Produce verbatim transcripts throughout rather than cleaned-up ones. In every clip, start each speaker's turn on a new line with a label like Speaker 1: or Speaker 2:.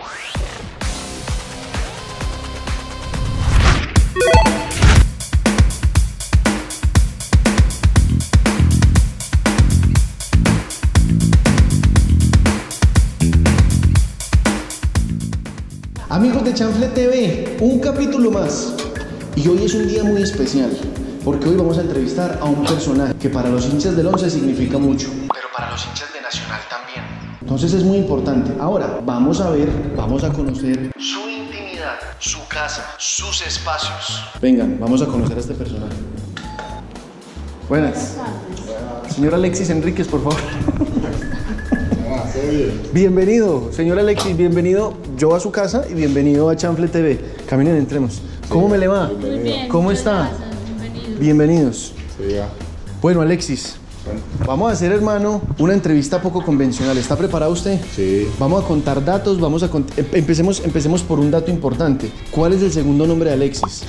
Speaker 1: Amigos de Chanfle T V, un capítulo más. Y hoy es un día muy especial, porque hoy vamos a entrevistar a un personaje que para los hinchas del Once significa mucho, pero para los hinchas de Nacional también. Entonces es muy importante. Ahora vamos a ver, vamos a conocer su intimidad, su casa, sus espacios. Vengan, vamos a conocer a este personaje. Buenas. Señor Alexis Enríquez, por favor. Bienvenido, señor Alexis, bienvenido yo a su casa y bienvenido a Chanfle T V. Caminen, entremos. ¿Cómo sí, me le va?
Speaker 2: Muy bien.
Speaker 1: ¿Cómo está?
Speaker 2: Bienvenidos.
Speaker 1: Bienvenidos.
Speaker 3: Sí, ya.
Speaker 1: Bueno, Alexis, bueno. Vamos a hacer, hermano, una entrevista poco convencional. ¿Está preparado usted?
Speaker 3: Sí.
Speaker 1: Vamos a contar datos, vamos a cont empecemos, empecemos por un dato importante. ¿Cuál es el segundo nombre de Alexis?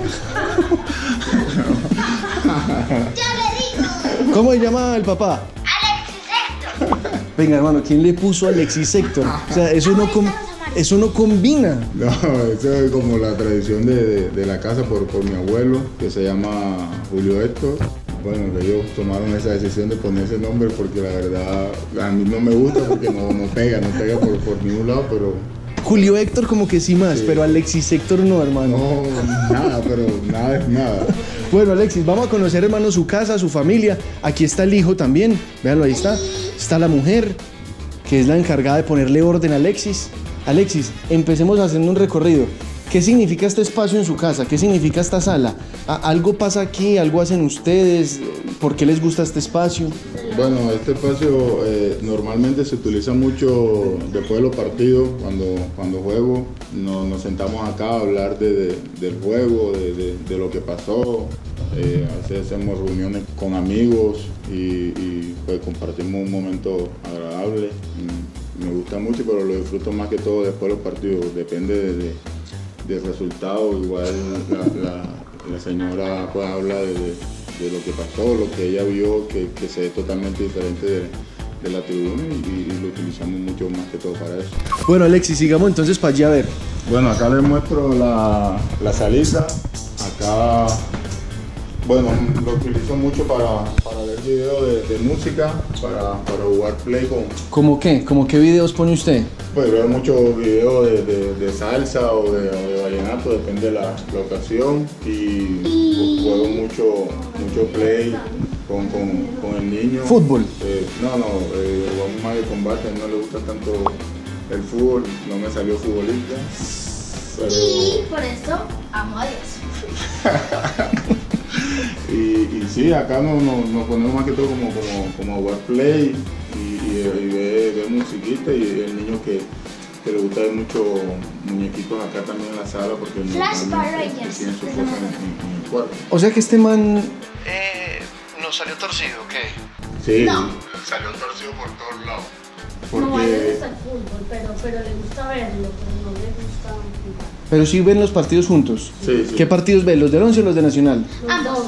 Speaker 1: ¿Cómo se llama el papá? Venga, hermano, ¿quién le puso Alexis Héctor? O sea, eso no, com eso no combina.
Speaker 3: No, eso es como la tradición de, de, de la casa por, por mi abuelo, que se llama Julio Héctor. Bueno, que ellos tomaron esa decisión de poner ese nombre porque la verdad a mí no me gusta porque no, no pega, no pega por, por ningún lado, pero...
Speaker 1: Julio Héctor como que sí más, sí. Pero Alexis Héctor no, hermano.
Speaker 3: No, nada, pero nada es nada.
Speaker 1: Bueno, Alexis, vamos a conocer, hermano, su casa, su familia. Aquí está el hijo también, véanlo, ahí está. Está la mujer, que es la encargada de ponerle orden a Alexis. Alexis, empecemos haciendo un recorrido. ¿Qué significa este espacio en su casa? ¿Qué significa esta sala? ¿Algo pasa aquí? ¿Algo hacen ustedes? ¿Por qué les gusta este espacio?
Speaker 3: Bueno, este espacio eh, normalmente se utiliza mucho después de los partidos, cuando, cuando juego. Nos, nos sentamos acá a hablar de, de, del juego, de, de, de lo que pasó. Eh, a veces hacemos reuniones con amigos y, y pues compartimos un momento agradable. Me gusta mucho, pero lo disfruto más que todo después de los partidos. Depende de, de, del resultado. Igual la, la, la señora pues habla de, de lo que pasó, lo que ella vio, que, que se ve totalmente diferente de, de la tribuna y, y lo utilizamos mucho más que todo para eso.
Speaker 1: Bueno, Alexis, sigamos entonces para allá a ver.
Speaker 3: Bueno, acá les muestro la, la salita. Acá, bueno, lo utilizo mucho para, para ver videos de, de música, para, para jugar play con...
Speaker 1: ¿Cómo qué? ¿Cómo qué videos pone usted?
Speaker 3: Pues veo muchos videos de, de, de salsa o de, o de vallenato, depende de la, la ocasión. Y juego mucho, mucho play con, con, con el niño.
Speaker 1: ¿Fútbol?
Speaker 3: Eh, no, no, eh, jugamos más de combate, a él no le gusta tanto el fútbol, no me salió futbolista. Pero...
Speaker 2: Y por eso amo a Dios.
Speaker 3: y, y sí, acá nos, nos, nos ponemos más que todo como, como, como a jugar play y, y, y ver, ver musiquita y el niño que, que le gusta ver mucho muñequitos acá también en la sala porque no tiene su cosa en, en el cuarto.
Speaker 1: O sea que este man eh, nos salió torcido, ¿o qué?
Speaker 3: Sí,
Speaker 2: no.
Speaker 3: Salió torcido por todos lados.
Speaker 2: Porque... No, a él le gusta el fútbol, pero, pero le gusta verlo, pero no le gusta jugar.
Speaker 1: Pero sí ven los partidos juntos.
Speaker 3: Sí, sí.
Speaker 1: ¿Qué partidos ven? ¿Los del Once o los de Nacional?
Speaker 2: Ambos.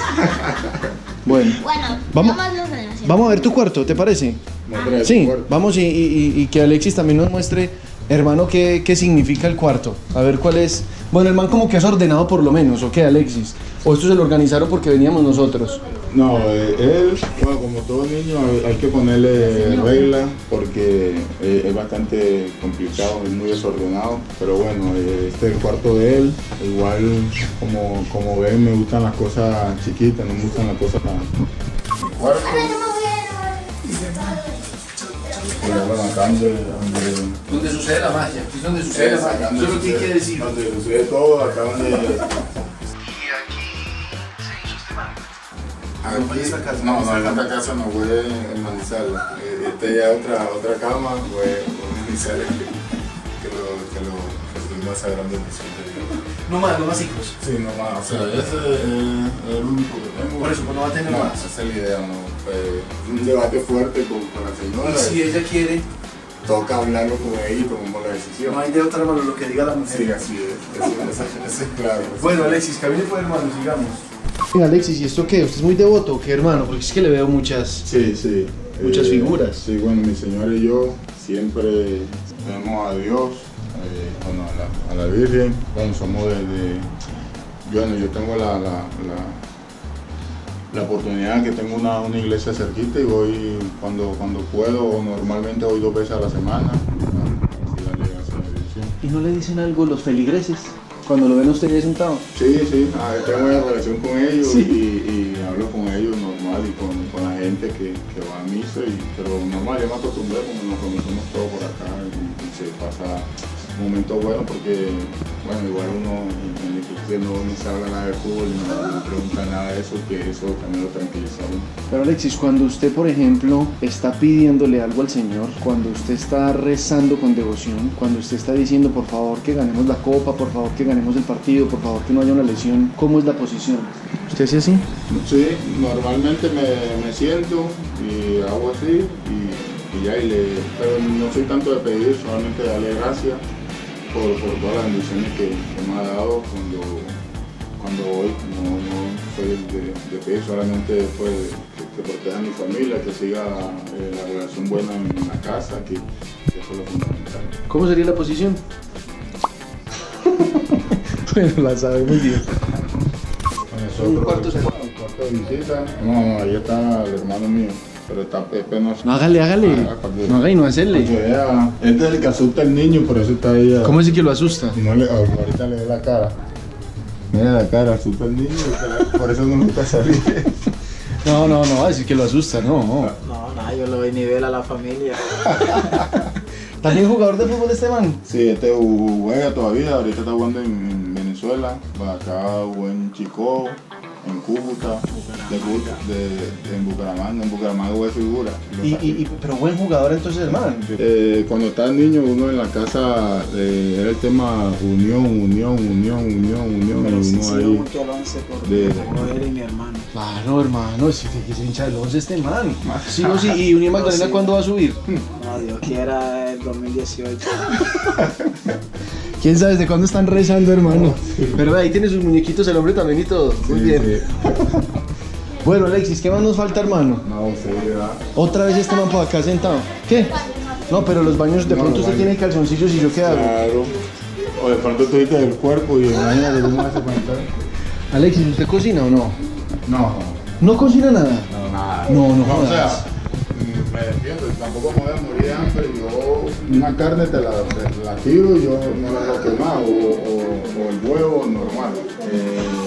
Speaker 1: Bueno,
Speaker 2: bueno,
Speaker 1: vamos,
Speaker 2: los de Nacional.
Speaker 1: Vamos a ver tu cuarto, ¿te parece?
Speaker 3: Ah.
Speaker 1: Sí, vamos y, y, y que Alexis también nos muestre, hermano, qué, qué significa el cuarto. A ver cuál es. Bueno, el man como que es ordenado por lo menos, ¿o qué, Alexis? ¿O esto se lo organizaron porque veníamos nosotros?
Speaker 3: No, eh, él, bueno, como todo niño hay, hay que ponerle reglas porque eh, es bastante complicado, es muy desordenado, pero bueno, eh, este es el cuarto de él, igual como, como ven me gustan las cosas chiquitas, no me gustan las cosas tan... Cuarto. Bueno, bueno, acá donde, donde,
Speaker 1: donde sucede la magia, aquí es donde sucede la magia, eso es lo que hay que decir.
Speaker 3: Donde sucede todo, acá donde... Aquí, no, no, en esta casa no voy a Manizales. Esta ya es otra, otra cama, voy a Manizales que, que lo que lo que estuvimos sagrando en el
Speaker 1: No más, no más hijos.
Speaker 3: Sí, no más, o sea, ese es el único que tengo.
Speaker 1: Por eso, pues no va a tener
Speaker 3: no,
Speaker 1: más.
Speaker 3: Esa es la idea, no. Eh, un debate fuerte con, con la señora.
Speaker 1: Y si ella quiere,
Speaker 3: toca hablarlo con ella y tomamos la decisión.
Speaker 1: No hay de otra mano lo que diga la mujer.
Speaker 3: Sí, así es, eso, eso, eso es claro.
Speaker 1: Bueno, Alexis, camine por hermano, sigamos. Alexis, ¿y esto qué? ¿Usted es muy devoto o qué, hermano? Porque es que le veo muchas,
Speaker 3: sí, sí,
Speaker 1: muchas
Speaker 3: eh,
Speaker 1: figuras.
Speaker 3: Sí, bueno, mi señora y yo siempre vemos a Dios eh, bueno, a, la, a la Virgen. Bueno, somos de, de bueno, yo tengo la, la, la, la oportunidad que tengo una, una iglesia cerquita y voy cuando, cuando puedo, o normalmente voy dos veces a la semana.
Speaker 1: ¿Y no le dicen algo los feligreses cuando lo ven a usted ahí sentado?
Speaker 3: Sí, sí, tengo una relación con ellos,
Speaker 1: sí.
Speaker 3: y, y hablo con ellos normal y con, con la gente que, que va a misa, y, pero normal, yo me acostumbré como nos conocemos todos por acá y, y se pasa un momento bueno porque, bueno, igual uno en el que no, no se habla nada de fútbol y no, no pregunta nada de eso, que eso también lo tranquiliza a uno.
Speaker 1: Pero Alexis, cuando usted, por ejemplo, está pidiéndole algo al Señor, cuando usted está rezando con devoción, cuando usted está diciendo por favor que ganemos la copa, por favor que ganemos el partido, por favor que no haya una lesión, ¿cómo es la posición? ¿Usted hace así?
Speaker 3: Sí, normalmente me, me siento y hago así y, y ya, y le, pero no soy tanto de pedir, solamente de darle gracias por, por todas las bendiciones que, que me ha dado cuando, cuando voy. No, no soy de, de pedir, solamente después de, que, que proteja a mi familia, que siga eh, la relación buena en, en la casa, que, que eso es lo fundamental.
Speaker 1: ¿Cómo sería la posición? Bueno, la sabe muy bien.
Speaker 3: Un cuarto, un cuarto de visita. No, no, ahí está el hermano mío. Pero está Pepe, no sé.
Speaker 1: No, hágale, hágale.
Speaker 3: Ah, cuando,
Speaker 1: no haga y no hacerle.
Speaker 3: Vea, este es el que asusta al niño, por eso está ahí.
Speaker 1: ¿Cómo es que lo asusta?
Speaker 3: No le, ahorita le ve la cara. Mira la cara, asusta al niño, por eso no nunca salir.
Speaker 1: No, no, no, va a decir que lo asusta, no.
Speaker 4: No, nada, yo le doy nivel a la familia.
Speaker 1: ¿También jugador de fútbol este man?
Speaker 3: Sí, este juega todavía, ahorita está jugando en, en Venezuela, acá jugó en Chicó, en Cúcuta, de, de, de, en Bucaramanga, en Bucaramanga juega figura.
Speaker 1: Y, y, y, pero buen jugador entonces, hermano.
Speaker 3: Eh, cuando estaba niño, uno en la casa eh, era el tema unión, unión, unión, unión, unión.
Speaker 4: Pero
Speaker 3: y
Speaker 4: sí,
Speaker 3: uno
Speaker 4: sí,
Speaker 3: ahí
Speaker 4: mucho al once por
Speaker 3: de,
Speaker 4: él y mi hermano.
Speaker 1: Claro, hermano, si te se hincha el once este man. Sí o sí, ¿y Unión Magdalena
Speaker 4: sí.
Speaker 1: cuándo va a subir?
Speaker 4: No, Dios quiera el dos mil dieciocho.
Speaker 1: ¿Quién sabe desde cuándo están rezando, hermano? Pero ahí tiene sus muñequitos el hombre también y todo. Muy
Speaker 3: sí,
Speaker 1: bien.
Speaker 3: Sí.
Speaker 1: Bueno, Alexis, ¿qué más nos falta, hermano?
Speaker 3: No, sí, ¿verdad?
Speaker 1: Otra vez este man por acá sentado. ¿Qué? No, pero los baños, de
Speaker 3: No,
Speaker 1: pronto
Speaker 3: los
Speaker 1: usted
Speaker 3: baños.
Speaker 1: tiene calzoncillos y yo qué hago.
Speaker 3: Claro. O de pronto tú dices del cuerpo y imagínate cómo hace cuenta.
Speaker 1: Alexis, ¿usted cocina o no?
Speaker 3: No,
Speaker 1: ¿No cocina nada?
Speaker 3: no, nada.
Speaker 1: No, no
Speaker 3: O
Speaker 1: jodas.
Speaker 3: sea, mm, me defiendo, tampoco me voy a morir de hambre. Yo una carne te la, te la tiro y yo no la hago quemar, o, o, o el huevo normal. Eh,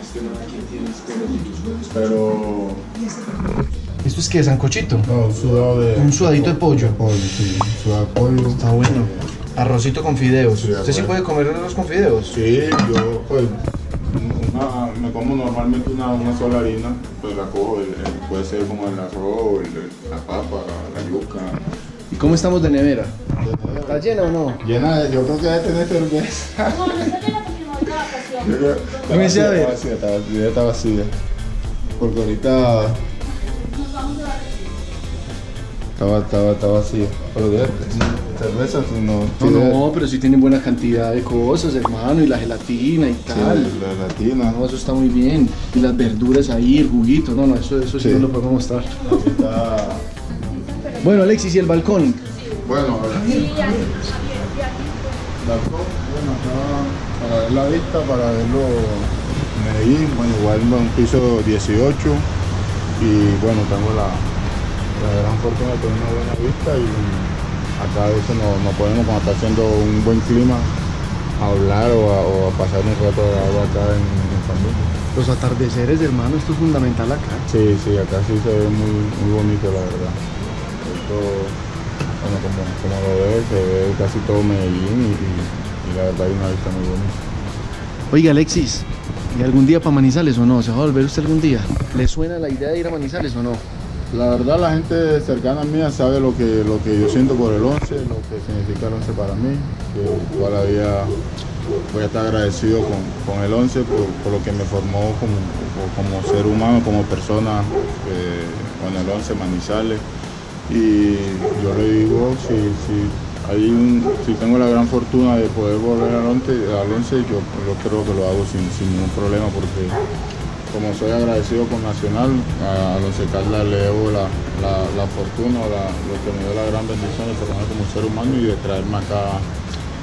Speaker 3: pero
Speaker 1: ¿Esto es qué? ¿Sancochito?
Speaker 3: no, un sudado de...
Speaker 1: Un sudadito de pollo.
Speaker 3: pollo, sí, un sudado de pollo.
Speaker 1: Está bueno. Arrocito con fideos.
Speaker 3: Sí,
Speaker 1: ¿Usted sí
Speaker 3: bueno.
Speaker 1: puede comer arroz con fideos?
Speaker 3: Sí, yo pues una- me como normalmente una, una sola harina, pues la cojo, el- el- puede ser como el arroz, el- la papa, la, la yuca.
Speaker 1: ¿Y cómo estamos de nevera? ¿Está llena o no?
Speaker 3: Llena de, yo creo que debe tener cerveza.
Speaker 2: No, no está llena porque no hay de vacaciones.
Speaker 3: Yo creo que
Speaker 1: Dame ese a ver.
Speaker 3: está vacía, está vacía, está vacía. Porque ahorita
Speaker 2: Nos vamos de vacaciones.
Speaker 3: estaba, estaba, está vacía. Pero de cerveza si no.
Speaker 1: No, no, pero sí tienen buena cantidad de cosas, hermano, y la gelatina y
Speaker 3: Sí,
Speaker 1: tal.
Speaker 3: la latina.
Speaker 1: No, eso está muy bien. Y las verduras ahí, el juguito, no, no, eso, eso sí,
Speaker 3: Sí.
Speaker 1: no lo podemos mostrar.
Speaker 3: Aquí está.
Speaker 1: Bueno, Alexis, ¿y el balcón?
Speaker 3: Bueno,
Speaker 2: Sí, aquí, aquí, aquí.
Speaker 3: balcón, bueno, acá para ver la vista, para verlo Medellín, bueno, igual un piso dieciocho y bueno, tengo la, la gran fortuna de tener una buena vista y acá a veces nos, nos podemos, cuando está haciendo un buen clima, a hablar o a, o a pasar un rato agradable acá en, en familia.
Speaker 1: Los atardeceres, hermano, esto es fundamental acá.
Speaker 3: Sí, sí, acá sí se ve muy, muy bonito, la verdad. Esto, bueno, como, como lo ves, se ve casi todo Medellín y, y, y la verdad hay una vista muy bonita.
Speaker 1: Oiga, Alexis, ¿y algún día para Manizales o no? ¿Se va a volver usted algún día? ¿Le suena la idea de ir a Manizales o no?
Speaker 3: La verdad, la gente cercana a mí sabe lo que, lo que yo siento por el once, lo que significa el once para mí, que toda la vida voy a estar agradecido con, con el once por, por lo que me formó como, como ser humano, como persona, eh, con el once Manizales. Y yo le digo, si, si, hay un, si tengo la gran fortuna de poder volver al once, al once yo, yo creo que lo hago sin, sin ningún problema, porque como soy agradecido con Nacional, a, a Once Caldas le debo la, la, la fortuna, la, lo que me dio la gran bendición de formarme como ser humano y de traerme acá a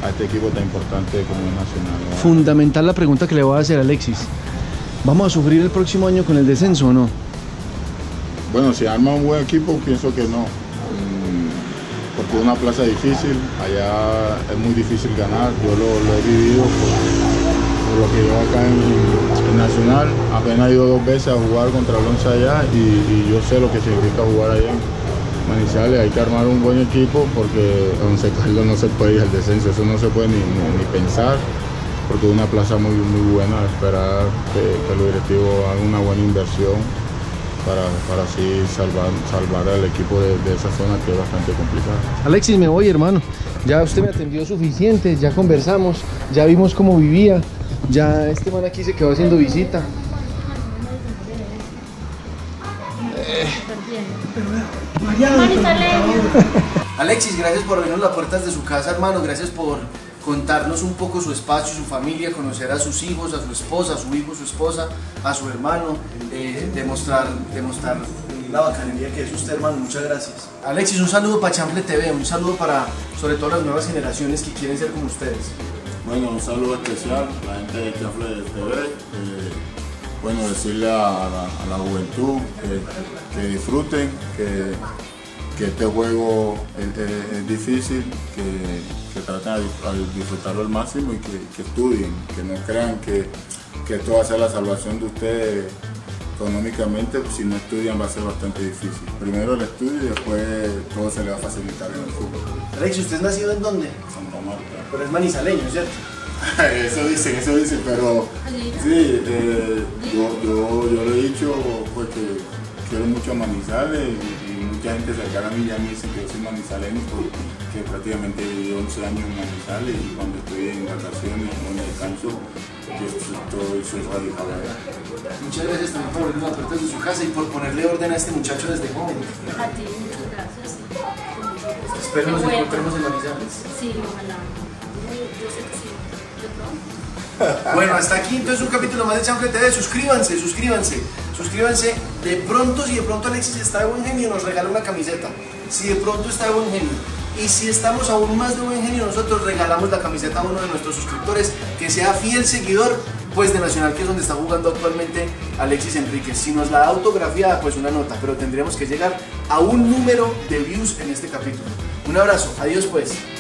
Speaker 3: a este equipo tan importante como es Nacional, ¿no?
Speaker 1: Fundamental la pregunta que le voy a hacer a Alexis. ¿Vamos a sufrir el próximo año con el descenso o no?
Speaker 3: Bueno, si arma un buen equipo, pienso que no. Porque es una plaza difícil, allá es muy difícil ganar. Yo lo, lo he vivido por, por lo que yo acá en, en Nacional. Apenas he ido dos veces a jugar contra el Once allá y, y yo sé lo que significa jugar allá en Manizales. Hay que armar un buen equipo porque Once Caldas no se puede ir al descenso, eso no se puede ni, ni, ni pensar. Porque es una plaza muy, muy buena, esperar que, que los directivos hagan una buena inversión para, para así salvar, salvar al equipo de, de esa zona que es bastante complicada.
Speaker 1: Alexis, me voy, hermano. Ya usted me atendió suficiente, ya conversamos, ya vimos cómo vivía, ya este man aquí se quedó haciendo visita. Alexis, gracias por abrirnos las puertas de su casa, hermano. Gracias por contarnos un poco su espacio, su familia, conocer a sus hijos, a su esposa, a su hijo, su esposa, a su hermano, eh, demostrar, demostrar la bacanería que es usted, hermano. Muchas gracias. Alexis, un saludo para Chanfle T V, un saludo para sobre todo las nuevas generaciones que quieren ser como ustedes.
Speaker 3: Bueno, un saludo especial a la gente de Chanfle T V. Eh, bueno, decirle a la, a la juventud que, que disfruten, que, que este juego es, es, es difícil, que, que traten de disfrutarlo al máximo y que, que estudien, que no crean que, que esto va a ser la salvación de ustedes económicamente. Si no estudian va a ser bastante difícil. Primero el estudio y después todo se le va a facilitar en el fútbol.
Speaker 1: Alexis, ¿usted es nacido en dónde?
Speaker 3: Santa Marta.
Speaker 1: Pero es manizaleño, ¿cierto?
Speaker 3: Eso dicen, eso dicen, pero sí, eh, yo, yo, yo le he dicho pues, que quiero mucho a Manizales y, y mucha gente cercana a mí ya me dice que yo soy manizaleño porque prácticamente viví once años en Manizales y cuando estoy en vacaciones o en descanso yo estoy, soy radicado allá.
Speaker 1: Muchas gracias también por abrir las puertas de su casa y por ponerle orden a este muchacho desde joven.
Speaker 2: A ti, muchas gracias.
Speaker 1: Espero nos encontremos en Manizales.
Speaker 2: Sí, ojalá. Yo sé que sí.
Speaker 1: Bueno, hasta aquí entonces un capítulo más de Chanfle T V. Suscríbanse, suscríbanse, suscríbanse. De pronto, si de pronto Alexis está de buen genio, nos regala una camiseta. Si de pronto está de buen genio. Y si estamos aún más de buen genio, nosotros regalamos la camiseta a uno de nuestros suscriptores que sea fiel seguidor pues de Nacional, que es donde está jugando actualmente Alexis Enríquez. Si nos la da autografiada, pues una nota, pero tendríamos que llegar a un número de views en este capítulo. Un abrazo, adiós pues.